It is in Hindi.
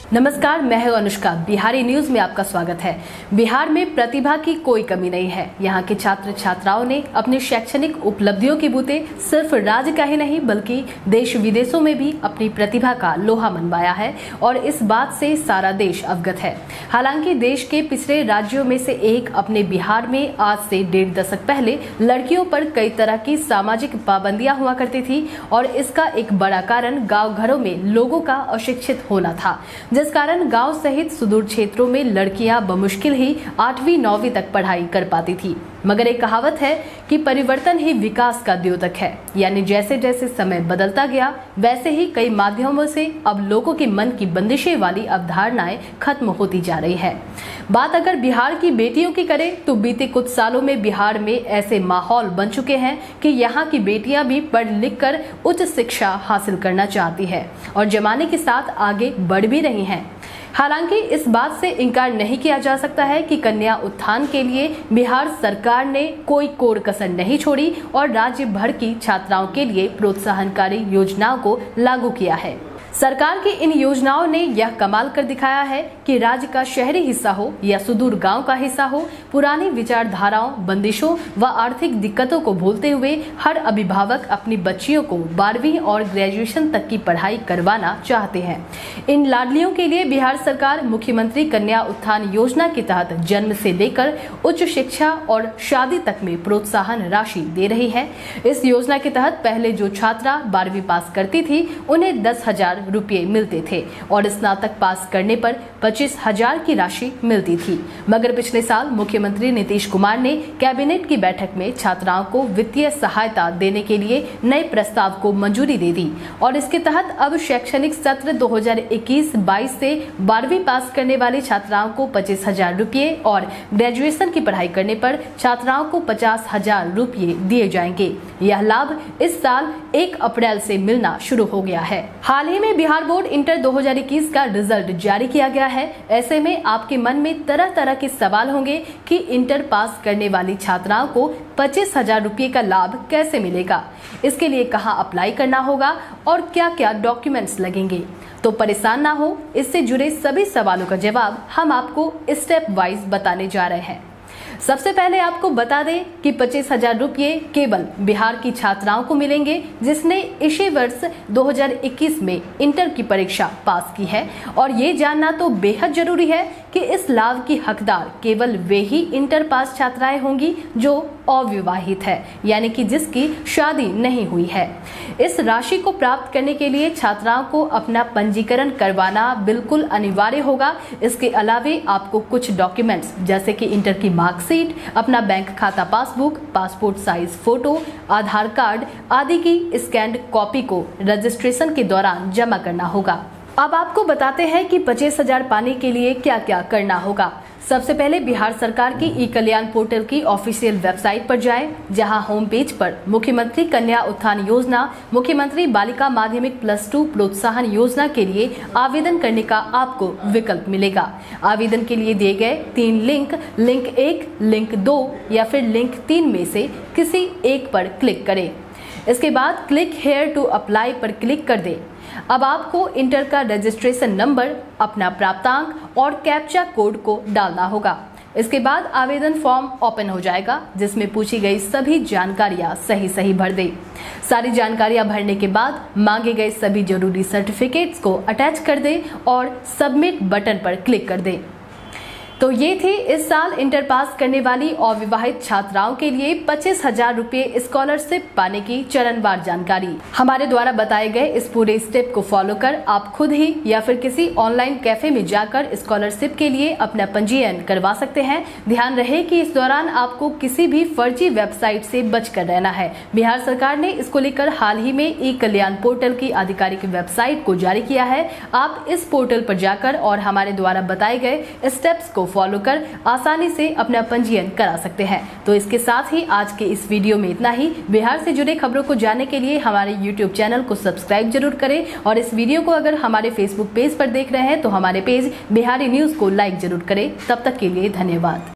नमस्कार, मैं हूं अनुष्का। बिहारी न्यूज में आपका स्वागत है। बिहार में प्रतिभा की कोई कमी नहीं है। यहाँ के छात्र छात्राओं ने अपनी शैक्षणिक उपलब्धियों की बूते सिर्फ राज्य का ही नहीं बल्कि देश विदेशों में भी अपनी प्रतिभा का लोहा मनवाया है और इस बात से सारा देश अवगत है। हालांकि देश के पिछड़े राज्यों में से एक अपने बिहार में आज से 1.5 दशक पहले लड़कियों पर कई तरह की सामाजिक पाबंदियां हुआ करती थी और इसका एक बड़ा कारण गाँव घरों में लोगों का अशिक्षित होना था, जिस कारण गांव सहित सुदूर क्षेत्रों में लड़कियां बमुश्किल ही 8वीं 9वीं तक पढ़ाई कर पाती थी। मगर एक कहावत है कि परिवर्तन ही विकास का द्योतक है, यानी जैसे जैसे समय बदलता गया वैसे ही कई माध्यमों से अब लोगों के मन की बंदिशें वाली अवधारणाएं खत्म होती जा रही है। बात अगर बिहार की बेटियों की करें तो बीते कुछ सालों में बिहार में ऐसे माहौल बन चुके हैं कि यहाँ की बेटियां भी पढ़ लिख कर उच्च शिक्षा हासिल करना चाहती है और जमाने के साथ आगे बढ़ भी रही हैं। हालांकि इस बात से इनकार नहीं किया जा सकता है कि कन्या उत्थान के लिए बिहार सरकार ने कोई कोर कसर नहीं छोड़ी और राज्य भर की छात्राओं के लिए प्रोत्साहनकारी योजनाओं को लागू किया है। सरकार की इन योजनाओं ने यह कमाल कर दिखाया है कि राज्य का शहरी हिस्सा हो या सुदूर गांव का हिस्सा हो, पुरानी विचारधाराओं, बंदिशों व आर्थिक दिक्कतों को भूलते हुए हर अभिभावक अपनी बच्चियों को 12वीं और ग्रेजुएशन तक की पढ़ाई करवाना चाहते हैं। इन लाडलियों के लिए बिहार सरकार मुख्यमंत्री कन्या उत्थान योजना के तहत जन्म से लेकर उच्च शिक्षा और शादी तक में प्रोत्साहन राशि दे रही है। इस योजना के तहत पहले जो छात्रा 12वीं पास करती थी उन्हें 10,000 रुपये मिलते थे और स्नातक पास करने पर 25,000 की राशि मिलती थी। मगर पिछले साल मुख्यमंत्री नीतीश कुमार ने कैबिनेट की बैठक में छात्राओं को वित्तीय सहायता देने के लिए नए प्रस्ताव को मंजूरी दे दी और इसके तहत अब शैक्षणिक सत्र 2021-22 से 12वीं पास करने वाली छात्राओं को 25,000 रुपये और ग्रेजुएशन की पढ़ाई करने पर छात्राओं को 50,000 रुपये दिए जाएंगे। यह लाभ इस साल 1 अप्रैल से मिलना शुरू हो गया है। हाल ही में बिहार बोर्ड इंटर 2021 का रिजल्ट जारी किया गया है। ऐसे में आपके मन में तरह तरह के सवाल होंगे कि इंटर पास करने वाली छात्राओं को 25,000 रुपये का लाभ कैसे मिलेगा, इसके लिए कहां अप्लाई करना होगा और क्या क्या डॉक्यूमेंट्स लगेंगे। तो परेशान ना हो, इससे जुड़े सभी सवालों का जवाब हम आपको स्टेप वाइज बताने जा रहे हैं। सबसे पहले आपको बता दें कि 25,000 रुपये केवल बिहार की छात्राओं को मिलेंगे जिसने इसी वर्ष 2021 में इंटर की परीक्षा पास की है और ये जानना तो बेहद जरूरी है कि इस लाभ की हकदार केवल वे ही इंटर पास छात्राएं होंगी जो अविवाहित है, यानी कि जिसकी शादी नहीं हुई है। इस राशि को प्राप्त करने के लिए छात्राओं को अपना पंजीकरण करवाना बिल्कुल अनिवार्य होगा। इसके अलावे आपको कुछ डॉक्यूमेंट्स जैसे कि इंटर की मार्कशीट, अपना बैंक खाता passbook, passport size photo, Aadhaar card आदि की स्कैन्ड कॉपी को रजिस्ट्रेशन के दौरान जमा करना होगा। अब आपको बताते हैं कि 25,000 पाने के लिए क्या क्या करना होगा। सबसे पहले बिहार सरकार की ई कल्याण पोर्टल की ऑफिशियल वेबसाइट पर जाएं, जहां होम पेज पर मुख्यमंत्री कन्या उत्थान योजना, मुख्यमंत्री बालिका माध्यमिक +2 प्रोत्साहन योजना के लिए आवेदन करने का आपको विकल्प मिलेगा। आवेदन के लिए दिए गए 3 लिंक 1, लिंक 2 या फिर लिंक 3 में से किसी एक पर क्लिक करें। इसके बाद क्लिक हेयर टू अप्लाई पर क्लिक कर दें। अब आपको इंटर का रजिस्ट्रेशन नंबर, अपना प्राप्तांक और कैप्चा कोड को डालना होगा। इसके बाद आवेदन फॉर्म ओपन हो जाएगा जिसमें पूछी गई सभी जानकारियां सही भर दें। सारी जानकारियां भरने के बाद मांगे गए सभी जरूरी सर्टिफिकेट्स को अटैच कर दें और सबमिट बटन पर क्लिक कर दें। तो ये थी इस साल इंटर पास करने वाली अविवाहित छात्राओं के लिए 25,000 रुपये स्कॉलरशिप पाने की चरणवार जानकारी। हमारे द्वारा बताए गए इस पूरे स्टेप को फॉलो कर आप खुद ही या फिर किसी ऑनलाइन कैफे में जाकर स्कॉलरशिप के लिए अपना पंजीयन करवा सकते हैं। ध्यान रहे कि इस दौरान आपको किसी भी फर्जी वेबसाइट से बचकर रहना है। बिहार सरकार ने इसको लेकर हाल ही में ई कल्याण पोर्टल की आधिकारिक वेबसाइट को जारी किया है। आप इस पोर्टल पर जाकर और हमारे द्वारा बताए गए स्टेप्स को फॉलो कर आसानी से अपना पंजीयन करा सकते हैं। तो इसके साथ ही आज के इस वीडियो में इतना ही। बिहार से जुड़े खबरों को जानने के लिए हमारे YouTube चैनल को सब्सक्राइब जरूर करें और इस वीडियो को अगर हमारे Facebook पेज पर देख रहे हैं तो हमारे पेज बिहारी न्यूज को लाइक जरूर करें। तब तक के लिए धन्यवाद।